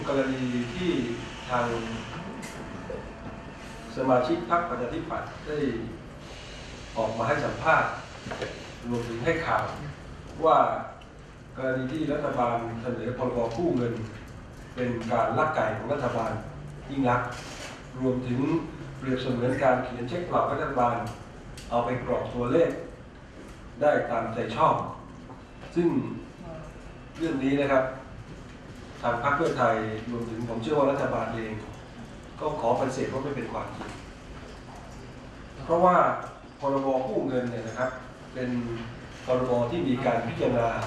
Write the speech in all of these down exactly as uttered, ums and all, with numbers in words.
กรณีที่ทางสมาชิกพรรคประชาธิปัตย์ได้ออกมาให้สัมภาษณ์รวมถึงให้ข่าวว่ากรณีที่รัฐบาลเสนอพรบกู้เงินเป็นการลักไก่ของรัฐบาลยิ่งลักษณ์รวมถึงเปรียบเสมือนการเขียนเช็คเปล่ารัฐบาลเอาไปกรอกตัวเลขได้ตามใจชอบซึ่งเรื่องนี้นะครับทางพรรคเพื่อไทยรวมถึงผมเชื่อว่ารัฐบาลเองก็ขอปฏิเสธว่าไม่เป็นความจริงเพราะว่าพรบกู้เงินเนี่ยนะครับเป็นพรบที่มีการพิจารณา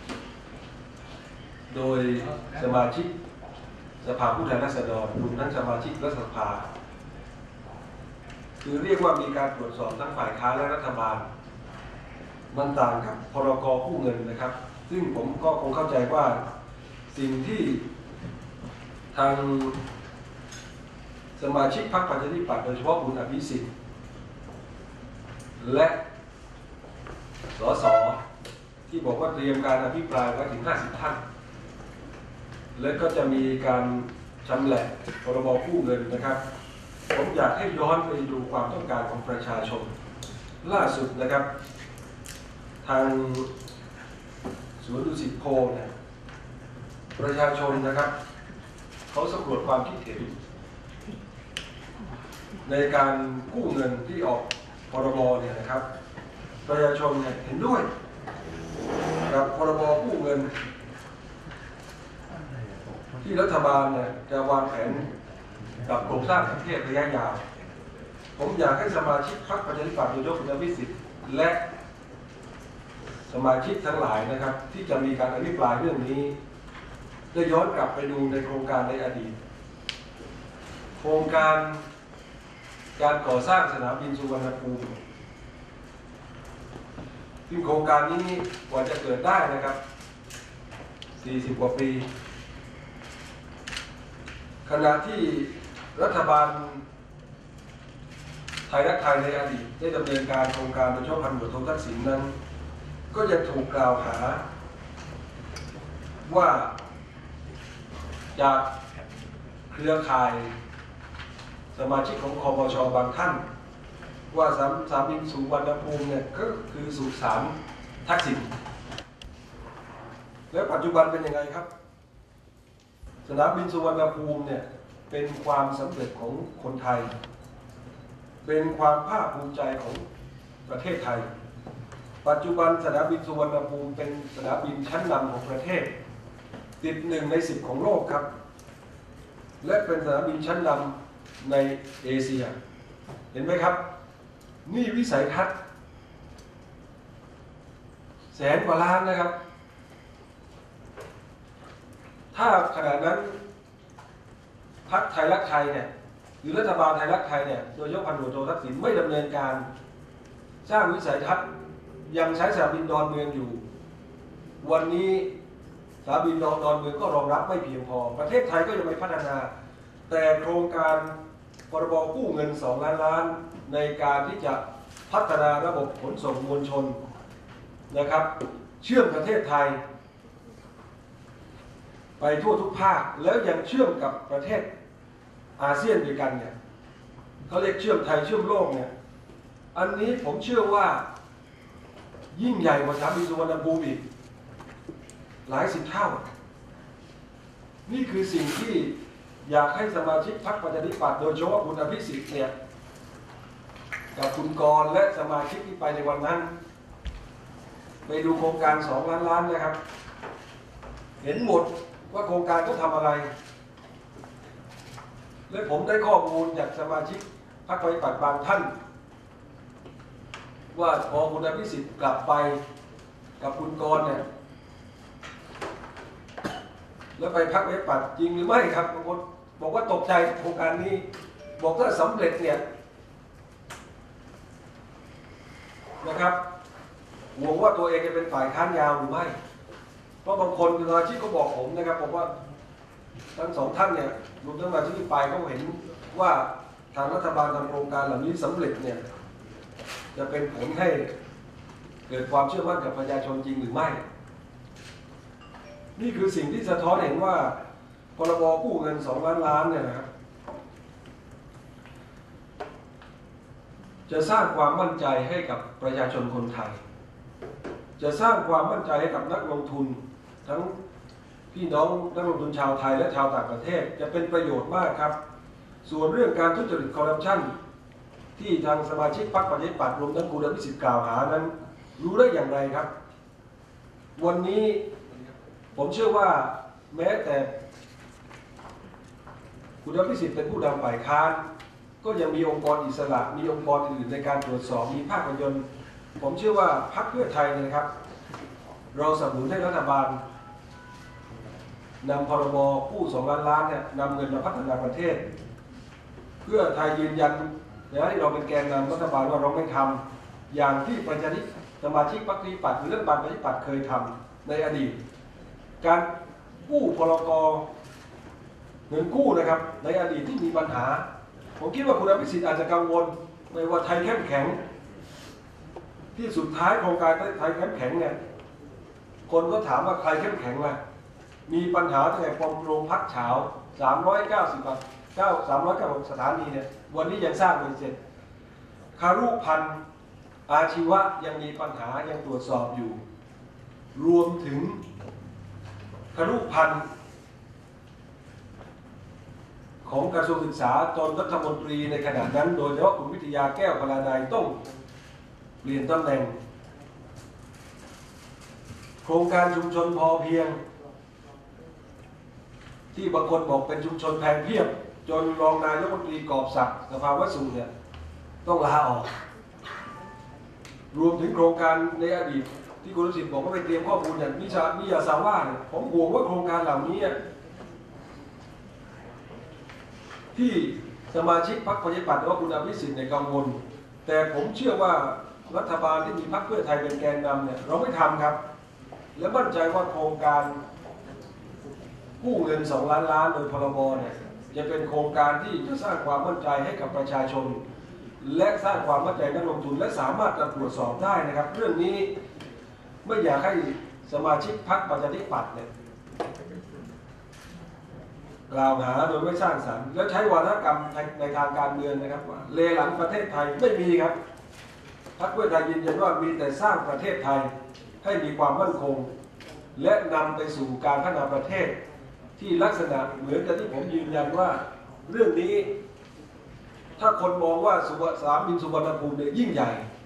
โดยสมาชิกสภาผู้แทนราษฎรรวมทั้งสมาชิกรัฐสภาคือเรียกว่ามีการตรวจสอบทั้งฝ่ายค้านและรัฐบาลมันต่างกับพรกกู้เงินนะครับซึ่งผมก็คงเข้าใจว่าสิ่งที่ทางสมาชิกพรรคประชาธิปัตย์โดยเฉพาะคุณอภิสิทธิ์และสสที่บอกว่าเตรียมการอภิปรายไว้ถึงห้าสิบท่านและก็จะมีการชำแหละพรบกู้เงินนะครับผมอยากให้ย้อนไปดูความต้องการของประชาชนล่าสุดนะครับทางสวนดุสิตโพลเนี่ยประชาชนนะครับเขาสำรวจความคิดเห็นในการกู้เงินที่ออกพรบเนี่ยนะครับประชาชนเนี่ยเห็นด้วยกับพรบกู้เงินที่รัฐบาลเนี่ยจะวางแผนกับโครงสร้างประเทศระยะยาวผมอยากให้สมาชิกพรรคประชาธิปัตย์โดยเฉพาะคุณอภิสิทธิ์และสมาชิกทั้งหลายนะครับที่จะมีการอภิปรายเรื่องนี้ได้ย้อนกลับไปดูในโครงการในอดีตโครงการการก่อสร้างสนามบินสุวรรณภูมิซึ่งโครงการนี้กว่าจะเกิดได้นะครับสี่สิบกว่าปีขณะที่รัฐบาลไทยรักไทยในอดีตได้ดำเนินการโครงการโดยเฉพาะพันตำรวจโททักษิณนั้นก็ยังถูกกล่าวหาว่าจากเครือข่ายสมาชิกของคปช.บางท่านว่าสามสามบินสุวรรณภูมิเนี่ยก็คือสุสานทักษิณแล้วปัจจุบันเป็นยังไงครับสนามบินสุวรรณภูมิเนี่ยเป็นความสำเร็จของคนไทยเป็นความภาคภูมิใจของประเทศไทยปัจจุบันสนามบินสุวรรณภูมิเป็นสนามบินชั้นนำของประเทศติดหนึ่งในสิบของโลกครับและเป็นสนามบินชั้นนำในเอเชียเห็นไหมครับนี่วิสัยทัศน์แสนกว่าล้านนะครับถ้าขณะนั้นพรรคไทยรักไทยเนี่ยหรือรัฐบาลไทยรักไทยเนี่ยโดยเฉพาะพันตำรวจโททักษิณไม่ดำเนินการสร้างวิสัยทัศน์ยังใช้สนามบินดอนเมืองอยู่วันนี้สนามบินดอนเมืองก็รองรับไม่เพียงพอประเทศไทยก็ยังไม่พัฒนาแต่โครงการพรบกู้เงินสองล้านล้านในการที่จะพัฒนาระบบขนส่งมวลชนนะครับเชื่อมประเทศไทยไปทั่วทุกภาคแล้วยังเชื่อมกับประเทศอาเซียนด้วยกันเนี่ยเขาเรียกเชื่อมไทยเชื่อมโลกเนี่ยอันนี้ผมเชื่อว่ายิ่งใหญ่กว่าสนามบินสุวรรณภูมิอีกหลายสิบเท่านี่คือสิ่งที่อยากให้สมาชิกพรรคประชาธิปัตย์โดยเฉพาะคุณอภิสิทธิ์เนี่ยกับคุณกรณ์และสมาชิกที่ไปในวันนั้นไปดูโครงการสองล้านล้านนะครับเห็นหมดว่าโครงการเขาทำอะไรและผมได้ข้อมูลจากสมาชิกพรรคประชาธิปัตย์บางท่านว่าพอคุณอภิสิทธิ์กลับไปกับคุณกรณ์เนี่ยแล้วไปพรรคประชาธิปัตย์จริงหรือไม่ครับบางคนบอกว่าตกใจกับโครงการนี้บอกถ้าสำเร็จเนี่ยนะครับห่วงว่าตัวเองจะเป็นฝ่ายค้านยาวหรือไม่เพราะบางคนสมาชิกก็บอกผมนะครับบอกว่าทั้งสองท่านเนี่ยรวมทั้งสมาชิกที่ไปก็เห็นว่าทางรัฐบาลทำโครงการเหล่านี้สำเร็จเนี่ยจะเป็นผลให้เกิดความเชื่อมั่นกับประชาชนจริงหรือไม่นี่คือสิ่งที่สะท้อนเห็นว่าพรบกู้เงินสองล้านล้านเนี่ยนะครับจะสร้างความมั่นใจให้กับประชาชนคนไทยจะสร้างความมั่นใจให้กับนักลงทุนทั้งพี่น้องนักลงทุนชาวไทยและชาวต่างประเทศจะเป็นประโยชน์มากครับส่วนเรื่องการทุจริตคอร์รัปชันที่ทางสมาชิกพรรคประชาธิปัตย์รวมทั้งคุณอภิสิทธิ์กล่าวหานั้นรู้ได้อย่างไรครับวันนี้ผมเชื่อว่าแม้แต่คุณอภิสิทธิ์เป็นผู้นำฝ่ายค้านก็ยังมีองค์กรอิสระมีองค์กรอื่นในการตรวจสอบมีภาคประชาชนผมเชื่อว่าพรรคเพื่อไทยนะครับเราสนับสนุนให้รัฐบาลนำพรบกู้สองล้านล้านเนี่ยนำเงินมาพัฒนาประเทศเพื่อไทยยืนยันนะที่เราเป็นแกนนำรัฐบาลว่าเราไม่ทำอย่างที่ประชาธิสมาชิกพรรคประชาธิปัตย์หรือรัฐบาลประชาธิปัตย์เคยทำในอดีตการกู้พรกเงินกู้นะครับในอดีตที่มีปัญหาผมคิดว่าคุณอภิสิทธิ์อาจจะกังวลไม่ว่าไทยเข้มแข็งที่สุดท้ายโครงการไทยเข้มแข็งเนี่ยคนก็ถามว่าใครเข้มแข็งล่ะมีปัญหาตั้งแต่ปมโรงพักเฉาสามร้อยเก้าสิบเก้า สามร้อยเก้าสิบสถานีเนี่ยวันนี้ยังสร้างไม่เสร็จคารุพันธ์อาชีวะยังมีปัญหายังตรวจสอบอยู่รวมถึงคารุพันธ์ของกระทรวงศึกษาตอนรัฐมนตรีในขณะนั้นโดยเฉพาะคุณวิทยาแก้วพลานัยต้องเปลี่ยนตำแหน่งโครงการชุมชนพอเพียงที่บางคนบอกเป็นชุมชนแพงเพียบจนรองนายกรัฐมนตรีกอบศักดิ์สภาวสุเนี่ยต้องลาออกรวมถึงโครงการในอดีตที่คุณอภิสิทธิ์บอกว่าไปเตรียมข้อมูลอย่างนิชานิยาซาว่าเนี่ยผมห่วงว่าโครงการเหล่านี้ที่สมาชิกพรรคประชาธิปัตย์ว่าคุณอภิสิทธิ์ในกังวลแต่ผมเชื่อว่ารัฐบาลที่มีพรรคเพื่อไทยเป็นแกนนำเนี่ยเราไม่ทำครับและมั่นใจว่าโครงการกู้เงินสองล้านล้านโดยพรบเนี่ยจะเป็นโครงการที่จะสร้างความมั่นใจให้กับประชาชนและสร้างความมั่นใจนักลงทุนและสามารถตรวจสอบได้นะครับเรื่องนี้ไม่อยากให้สมาชิกพรรคประชาธิปัตย์เนี่ยกล่าวหาโดยไม่สร้างสรรค์แล้วใช้วาทกรรมในทางการเมืองนะครับว่าเลหลังประเทศไทยไม่มีครับพรรคเพื่อไทยยืนยันว่ามีแต่สร้างประเทศไทยให้มีความมั่นคงและนำไปสู่การพัฒนาประเทศที่ลักษณะเหมือนกับที่ผมยืนยันว่าเรื่องนี้ถ้าคนมองว่าสนามบินสุวรรณภูมิเนี่ยยิ่งใหญ่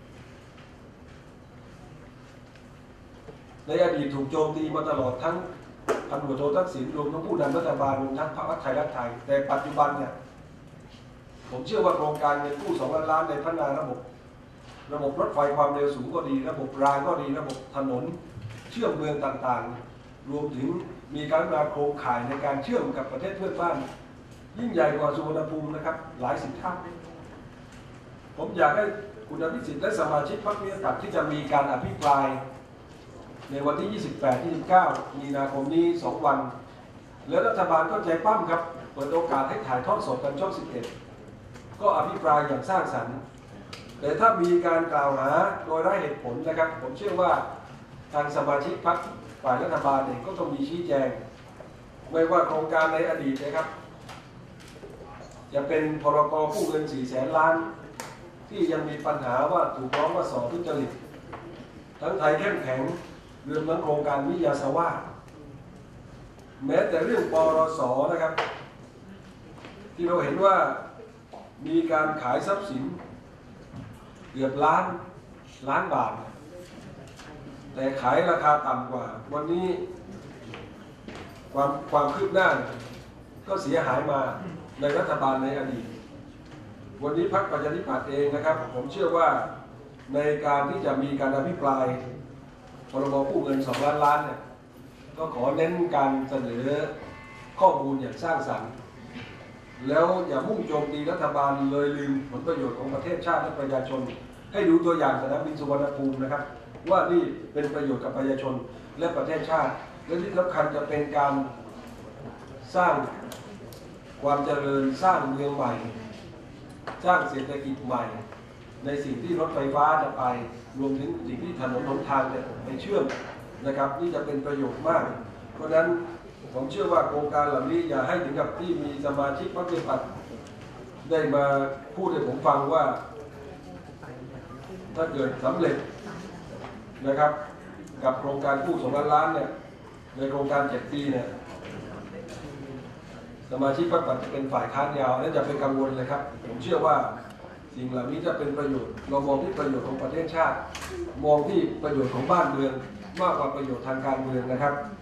ในอดีตถูกโจมตีมาตลอดทั้งพันตำรวจโททักษิณรวมทั้งผู้นำรัฐบาลรวมทั้งพรรคไทยรักไทยแต่ปัจจุบันเนี่ยผมเชื่อว่าโครงการเงินกู้สองล้านล้านในพัฒนาระบบระบบรถไฟความเร็วสูงก็ดีระบบรางก็ดีระบบถนนเชื่อมเมืองต่างๆรวมถึงมีการพัฒนาโครงข่ายในการเชื่อมกับประเทศเพื่อนบ้านยิ่งใหญ่กว่าสุวรรณภูมินะครับหลายสิบเท่าผมอยากให้คุณอภิสิทธิ์และสมาชิกพรรคประชาธิปัตย์ที่จะมีการอภิปรายในวันที่ ยี่สิบแปด ยี่สิบเก้า มีนาคมนี้สองวันแล้วรัฐบาลก็ใจปั้มครับเปิดโอกาสให้ถ่ายทอดสดกันช่องสิบเอ็ดก็อภิปรายอย่างสร้างสรรค์แต่ถ้ามีการกล่าวหาโดยไร้เหตุผลนะครับผมเชื่อว่าทางสมาชิกพรรคฝ่ายรัฐบาลเองก็ต้องมีชี้แจงไม่ว่าโครงการในอดีตนะครับจะเป็นพรกกู้เงินสี่แสนล้านที่ยังมีปัญหาว่าถูกร้องว่าสอบทุจริตทั้งไทยเข้มแข็งเรื่องนั้นโครงการวิยาสวาแม้แต่เรื่องปรสนะครับที่เราเห็นว่ามีการขายทรัพย์สินเกือบล้านล้านบาทแต่ขายราคาต่ำกว่าวันนี้ความความคืบหน้าก็เสียหายมาในรัฐบาลในอดีตวันนี้พรรคประชาธิปัตย์เองนะครับผมเชื่อว่าในการที่จะมีการอภิปรายพรบกู้เงินสองล้านล้านเนี่ยก็ขอเน้นการเสนอข้อมูลอย่างสร้างสรรค์แล้วอย่ามุ่งโจมตีรัฐบาลเลยลืมผลประโยชน์ของประเทศชาติและประชาชนให้ดูตัวอย่างสนามบินสุวรรณภูมินะครับว่านี่เป็นประโยชน์กับประชาชนและประเทศชาติและที่สำคัญจะเป็นการสร้างความเจริญสร้างเมืองใหม่สร้างเศรษฐกิจใหม่ในสิ่งที่รถไฟฟ้าจะไปรวมถึงสิ่งที่ถนนหนทางจะไปเชื่อมนะครับนี่จะเป็นประโยชน์มากเพราะฉะนั้นผมเชื่อว่าโครงการเหล่านี้อย่าให้ถึงกับที่มีสมาชิกพรรคประชาธิปัตย์ได้มาพูดให้ผมฟังว่าถ้าเกิดสำเร็จนะครับกับโครงการกู้สองล้านล้านเนี่ยในโครงการเจ็ดปีเนี่ยสมาชิกพรรคประชาธิปัตย์จะเป็นฝ่ายค้านยาวและจะเป็นกังวลเลยครับผมเชื่อว่าสิ่งเหล่านี้จะเป็นประโยชน์เรามองที่ประโยชน์ของประเทศชาติมองที่ประโยชน์ของบ้านเมืองมากกว่าประโยชน์ทางการเมืองนะครับ